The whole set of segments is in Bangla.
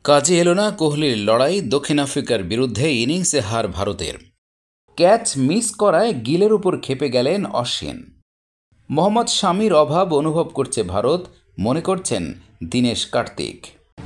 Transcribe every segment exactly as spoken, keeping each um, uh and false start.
কাজে এলো না কোহলির লড়াই। দক্ষিণ আফ্রিকার বিরুদ্ধে ইনিংসে হার ভারতের। ক্যাচ মিস করায় গিলের উপর ক্ষেপে গেলেন অশ্বিন। মোহাম্মদ শামির অভাব অনুভব করছে ভারত, মনে করছেন দীনেশ কার্তিক।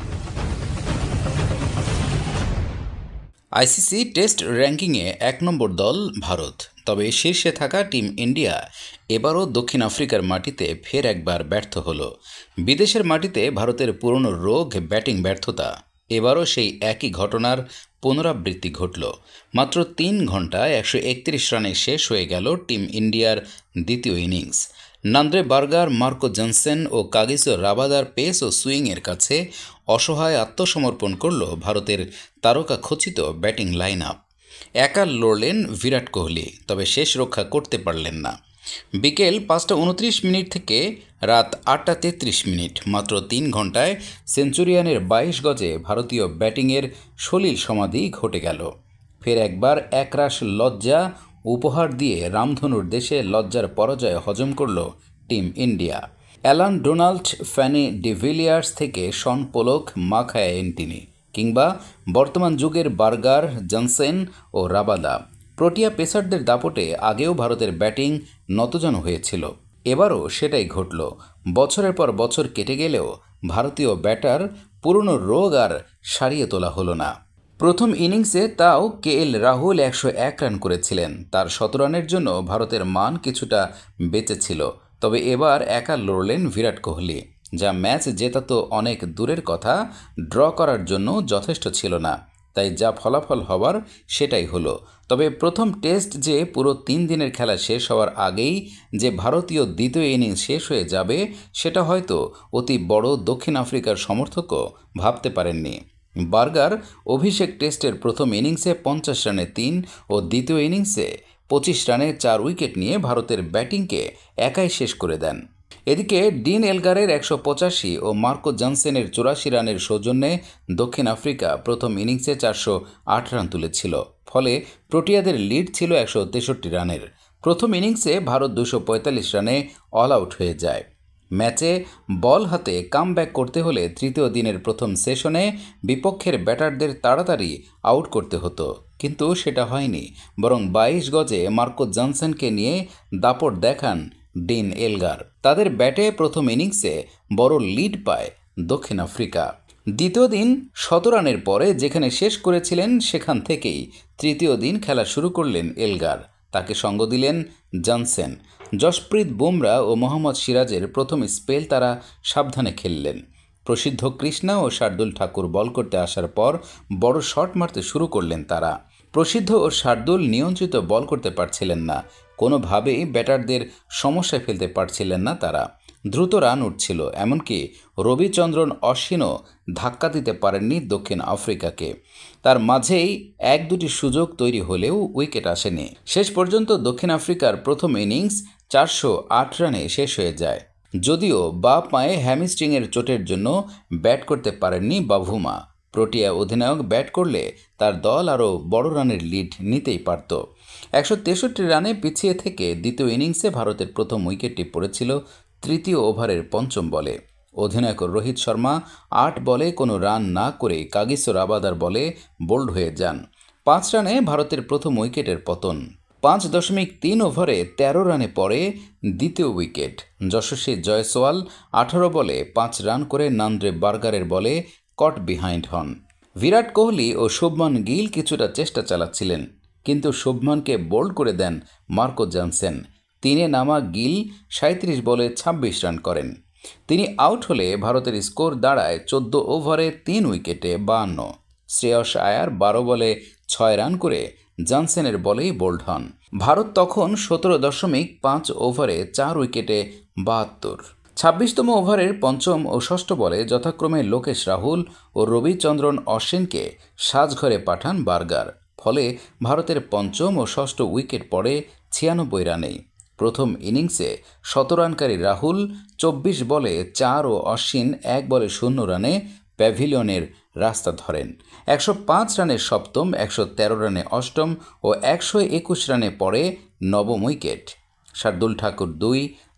আইসিসি টেস্ট র্যাঙ্কিংয়ে এক নম্বর দল ভারত, তবে শীর্ষে থাকা টিম ইন্ডিয়া এবারও দক্ষিণ আফ্রিকার মাটিতে ফের একবার ব্যর্থ হল। বিদেশের মাটিতে ভারতের পুরনো রোগ ব্যাটিং ব্যর্থতা, এবারও সেই একই ঘটনার পুনরাবৃত্তি ঘটল। মাত্র তিন ঘন্টায় একশো একত্রিশ রানে শেষ হয়ে গেল টিম ইন্ডিয়ার দ্বিতীয় innings. Nandre Burger, Marco Jansen ও কাগিসো রাবাদার পেস ও সুইংয়ের কাছে অসহায় আত্মসমর্পণ করল ভারতের তারকা খচিত ব্যাটিং লাইন আপ। একা লড়লেন বিরাট কোহলি, তবে শেষ রক্ষা করতে পারলেন না। বিকেল পাঁচটা উনত্রিশ মিনিট থেকে রাত আটটা তেত্রিশ মিনিট, মাত্র তিন ঘন্টায় সেঞ্চুরিয়ানের বাইশ গজে ভারতীয় ব্যাটিংয়ের সলিল সমাধি ঘটে গেল। ফের একবার একরাশ লজ্জা উপহার দিয়ে রামধনুর দেশে লজ্জার পরাজয় হজম করল team India. Allan Donald, Fanie de Villiers থেকে শন পোলক, মাখায়া এন্টিনি কিংবা বর্তমান যুগের বার্গার, জনসেন ও রাবাদা, প্রোটিয়া পেসারদের দাপটে আগেও ভারতের ব্যাটিং নতজানু হয়েছিল। এবারও সেটাই ঘটল। বছরের পর বছর কেটে গেলেও ভারতীয় ব্যাটার পুরনো রোগ আর সারিয়ে তোলা হলো না। প্রথম ইনিংসে তাও কে এল রাহুল একশো এক রান করেছিলেন। তার শত রানের জন্য ভারতের মান কিছুটা বেঁচে ছিল। তবে এবার একা লড়লেন বিরাট কোহলি, যা ম্যাচ জেতা তো অনেক দূরের কথা, ড্র করার জন্য যথেষ্ট ছিল না। তাই যা ফলাফল হবার সেটাই হলো। তবে প্রথম টেস্ট যে পুরো তিন দিনের খেলা শেষ হওয়ার আগেই যে ভারতীয় দ্বিতীয় ইনিংস শেষ হয়ে যাবে, সেটা হয়তো অতি বড় দক্ষিণ আফ্রিকার সমর্থকও ভাবতে পারেননি। বার্গার অভিষেক টেস্টের প্রথম ইনিংসে পঞ্চাশ রানে তিন ও দ্বিতীয় ইনিংসে পঁচিশ রানে চার উইকেট নিয়ে ভারতের ব্যাটিংকে একাই শেষ করে দেন। এদিকে ডিন এলগারের একশো পঁচাশি ও মার্কো জনসেনের চুরাশি রানের সৌজন্যে দক্ষিণ আফ্রিকা প্রথম ইনিংসে চারশো আট রান তুলেছিল। ফলে প্রোটিয়াদের লিড ছিল একশো তেষট্টি রানের। প্রথম ইনিংসে ভারত দুশো পঁয়তাল্লিশ রানে অল আউট হয়ে যায়। ম্যাচে বল হাতে কামব্যাক করতে হলে তৃতীয় দিনের প্রথম সেশনে বিপক্ষের ব্যাটারদের তাড়াতাড়ি আউট করতে হতো, কিন্তু সেটা হয়নি। বরং বাইশ গজে মার্কো জনসেনকে নিয়ে দাপট দেখান ডিন এলগার। তাদের ব্যাটে প্রথম ইনিংসে বড় লিড পায় দক্ষিণ আফ্রিকা। দ্বিতীয় দিন শত রানের পরে যেখানে শেষ করেছিলেন, সেখান থেকেই তৃতীয় দিন খেলা শুরু করলেন এলগার। তাকে সঙ্গ দিলেন জনসেন। জশপ্রীত বুমরা ও মোহাম্মদ সিরাজের প্রথম স্পেল তারা সাবধানে খেললেন। প্রসিদ্ধ কৃষ্ণা ও শার্দুল ঠাকুর বল করতে আসার পর বড় শট মারতে শুরু করলেন তারা। প্রসিদ্ধ ও শার্দুল নিয়ন্ত্রিত বল করতে পারছিলেন না, কোনোভাবেই ব্যাটারদের সমস্যায় ফেলতে পারছিলেন না তারা। দ্রুত রান উঠছিল, এমনকি রবিচন্দ্রন অশ্বিনও ধাক্কা দিতে পারেননি দক্ষিণ আফ্রিকাকে। তার মাঝেই এক দুটি সুযোগ তৈরি হলেও উইকেট আসেনি। শেষ পর্যন্ত দক্ষিণ আফ্রিকার প্রথম ইনিংস চারশো আট রানে শেষ হয়ে যায়। যদিও বা পায়ে হ্যামস্ট্রিংয়ের চোটের জন্য ব্যাট করতে পারেননি বাভুমা। প্রোটিয়া অধিনায়ক ব্যাট করলে তার দল আরও বড় রানের লিড নিতেই পারত। একশো তেষট্টি রানে পিছিয়ে থেকে দ্বিতীয় ইনিংসে ভারতের প্রথম উইকেটটি পড়েছিল তৃতীয় ওভারের পঞ্চম বলে। অধিনায়ক রোহিত শর্মা আট বলে কোনো রান না করে কাগিসো রাবাদার বলে বোল্ড হয়ে যান। পাঁচ রানে ভারতের প্রথম উইকেটের পতন। পাঁচ দশমিক তিন ওভারে তেরো রানে পড়ে দ্বিতীয় উইকেট। যশস্বী জয়সওয়াল আঠারো বলে পাঁচ রান করে নান্দ্রে বার্গারের বলে কট বিহাইন্ড হন। বিরাট কোহলি ও শুভমান গিল কিছুটা চেষ্টা চালাচ্ছিলেন, কিন্তু শুভমানকে বোল্ড করে দেন মার্কো জনসেন। তিনে নামা গিল সাঁত্রিশ বলে ছাব্বিশ রান করেন। তিনি আউট হলে ভারতের স্কোর দাঁড়ায় চোদ্দ ওভারে তিন উইকেটে বাহান্ন। শ্রেয়স আয়ার বারো বলে ছয় রান করে জনসেনের বলেই বোল্ড হন। ভারত তখন সতেরো দশমিক পাঁচ ওভারে চার উইকেটে বাহাত্তর। ছাব্বিশতম ওভারের পঞ্চম ও ষষ্ঠ বলে যথাক্রমে লোকেশ রাহুল ও রবিচন্দ্রন অশ্বিনকে সাজঘরে পাঠান বার্গার। ফলে ভারতের পঞ্চম ও ষষ্ঠ উইকেট পড়ে ছিয়ানব্বই রানেই। প্রথম ইনিংসে শত রানকারী রাহুল চব্বিশ বলে চার ও অশ্বিন এক বলে শূন্য রানে প্যাভিলিয়নের রাস্তা ধরেন। একশো পাঁচ রানে সপ্তম, একশো তেরো রানে অষ্টম ও একশো একুশ রানে পড়ে নবম উইকেট। শার্দুল ঠাকুর দুই,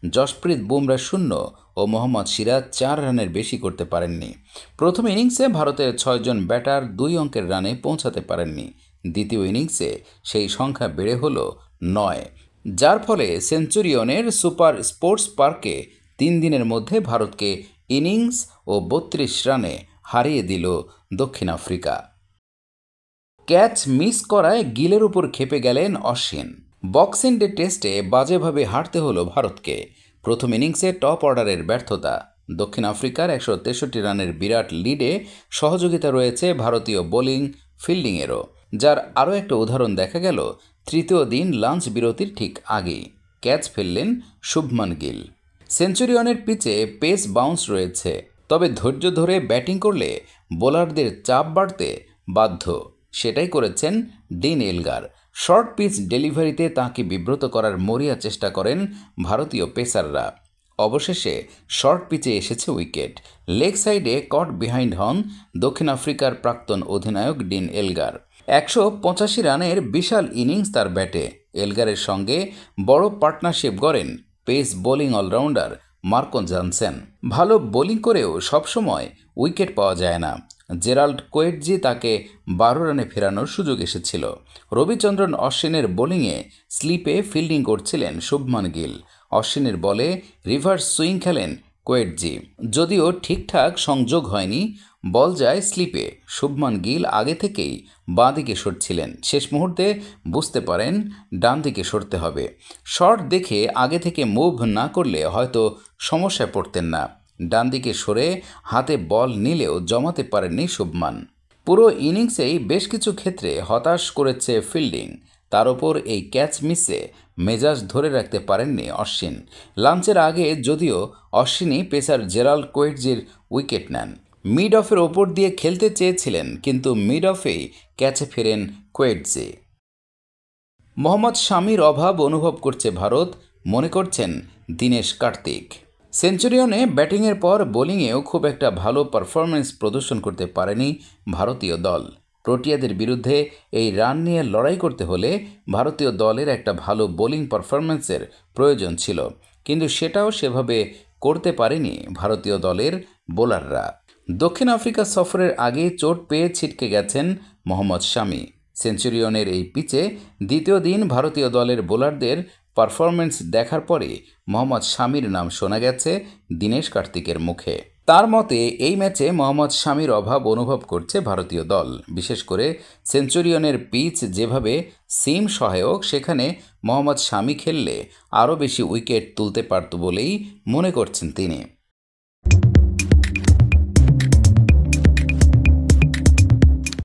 জশপ্রীত বুমরা শূন্য ও মোহাম্মদ সিরাজ চার রানের বেশি করতে পারেননি। প্রথম ইনিংসে ভারতের ছয়জন ব্যাটার দুই অঙ্কের রানে পৌঁছাতে পারেননি। দ্বিতীয় ইনিংসে সেই সংখ্যা বেড়ে হল নয়, যার ফলে সেঞ্চুরিয়নের সুপার স্পোর্টস পার্কে তিন দিনের মধ্যে ভারতকে ইনিংস ও বত্রিশ রানে হারিয়ে দিল দক্ষিণ আফ্রিকা। ক্যাচ মিস করায় গিলের উপর ক্ষেপে গেলেন অশ্বিন। বক্সিং ডে টেস্টে বাজেভাবে হারতে হলো ভারতকে। প্রথম ইনিংসে টপ অর্ডারের ব্যর্থতা। দক্ষিণ আফ্রিকার একশো তেষট্টি রানের বিরাট লিডে সহযোগিতা রয়েছে ভারতীয় বোলিং ফিল্ডিংয়েরও, যার আরও একটা উদাহরণ দেখা গেল তৃতীয় দিন লাঞ্চ বিরতির ঠিক আগেই। ক্যাচ ফেললেন শুভমান গিল। সেঞ্চুরিয়নের পিচে পেস বাউন্স রয়েছে, তবে ধৈর্য ধরে ব্যাটিং করলে বোলারদের চাপ বাড়তে বাধ্য। সেটাই করেছেন ডিন এলগার। শর্ট পিচ ডেলিভারিতে তাঁকে বিব্রত করার মরিয়া চেষ্টা করেন ভারতীয় পেসাররা। অবশেষে শর্ট পিচে এসেছে উইকেট। লেগ সাইডে কট বিহাইন্ড হন দক্ষিণ আফ্রিকার প্রাক্তন অধিনায়ক ডিন এলগার। একশো পঁচাশি রানের বিশাল ইনিংস তার ব্যাটে। এলগারের সঙ্গে বড় পার্টনারশিপ গড়েন pace bowling allrounder Marco Jansen. ভালো বোলিং করেও সবসময় উইকেট পাওয়া যায় না। জেরাল্ড কোয়েটজি তাকে বারো রানে ফেরানোর সুযোগ এসেছিল। রবিচন্দ্রন অশ্বিনের বোলিংয়ে স্লিপে ফিল্ডিং করছিলেন শুভমান গিল। অশ্বিনের বলে রিভার্স সুইং খেলেন কোয়েটজি। যদিও ঠিকঠাক সংযোগ হয়নি, বল যায় স্লিপে। শুভমান গিল আগে থেকেই বাঁ দিকে সরছিলেন। শেষ মুহূর্তে বুঝতে পারেন ডান দিকে সরতে হবে। শট দেখে আগে থেকে মুভ না করলে হয়তো সমস্যায় পড়তেন না। ডান দিকে সরে হাতে বল নিলেও জমাতে পারেননি শুভমান। পুরো ইনিংসেই বেশ কিছু ক্ষেত্রে হতাশ করেছে ফিল্ডিং। তার ওপর এই ক্যাচ মিসে মেজাজ ধরে রাখতে পারেননি অশ্বিন। লাঞ্চের আগে যদিও অশ্বিনই পেসার জেরাল্ড কোয়েটজির উইকেট নেন। মিড অফের ওপর দিয়ে খেলতে চেয়েছিলেন, কিন্তু মিড অফেই ক্যাচে ফেরেন কোয়েটজি। মোহাম্মদ শামির অভাব অনুভব করছে ভারত, মনে করছেন দীনেশ কার্তিক। সেঞ্চুরিয়নে ব্যাটিংয়ের পর বোলিংয়েও খুব একটা ভালো পারফরমেন্স প্রদর্শন করতে পারেনি ভারতীয় দল। প্রোটিয়াদের বিরুদ্ধে এই রান নিয়ে লড়াই করতে হলে ভারতীয় দলের একটা ভালো বোলিং পারফরমেন্সের প্রয়োজন ছিল, কিন্তু সেটাও সেভাবে করতে পারেনি ভারতীয় দলের বোলাররা। দক্ষিণ আফ্রিকা সফরের আগে চোট পেয়ে ছিটকে গেছেন মোহাম্মদ শামি। সেঞ্চুরিয়নের এই পিচে দ্বিতীয় দিন ভারতীয় দলের বোলারদের পারফরমেন্স দেখার পরে মোহাম্মদ শামির নাম শোনা গেছে দীনেশ কার্তিকের মুখে। তার মতে এই ম্যাচে মোহাম্মদ শামির অভাব অনুভব করছে ভারতীয় দল। বিশেষ করে সেঞ্চুরিয়নের পিচ যেভাবে সিম সহায়ক, সেখানে মোহাম্মদ শামি খেললে আরও বেশি উইকেট তুলতে পারত বলেই মনে করছেন তিনি।